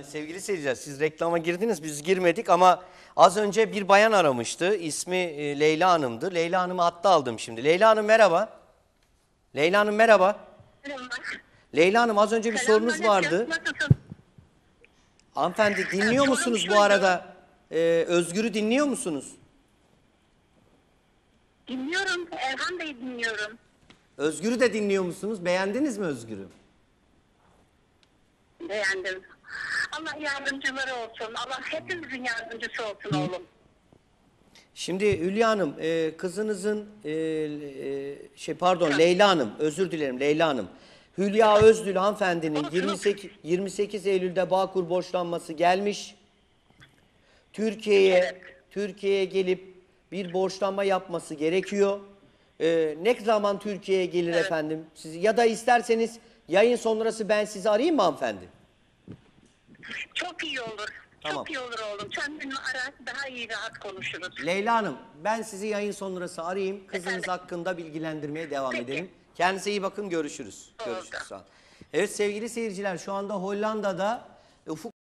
Yani sevgili seyirciler, siz reklama girdiniz, biz girmedik ama az önce bir bayan aramıştı. İsmi Leyla Hanım'dı. Leyla Hanım'ı hatta aldım şimdi. Leyla Hanım merhaba. Leyla Hanım merhaba. Merhaba. Leyla Hanım, az önce bir sorunuz Selamünaleyküm. vardı. Nasılsın? Hanımefendi, dinliyor Sorum musunuz bu şuydu. arada? Özgür'ü dinliyor musunuz? Dinliyorum. Erhan Bey'i dinliyorum. Özgür'ü de dinliyor musunuz? Beğendiniz mi Özgür'ü? Beğendim. Allah yardımcıları olsun. Allah hepimizin yardımcısı olsun oğlum. Şimdi Hülya Hanım, kızınızın, Leyla Hanım, özür dilerim Leyla Hanım. Hülya Özdül hanımefendinin 28 Eylül'de Bağkur borçlanması gelmiş. Türkiye'ye gelip bir borçlanma yapması gerekiyor. Ne zaman Türkiye'ye gelir efendim? Ya da isterseniz yayın sonrası ben sizi arayayım mı hanımefendi? Çok iyi olur. Tamam. Çok iyi olur oğlum. Sen benimle ara, daha iyi rahat konuşuruz. Leyla Hanım, ben sizi yayın sonrası arayayım. Kızınız Efendim? hakkında bilgilendirmeye devam Peki. edelim. Kendinize iyi bakın, görüşürüz. Oldu. Görüşürüz. Sağ olun. Evet sevgili seyirciler, şu anda Hollanda'da Ufuk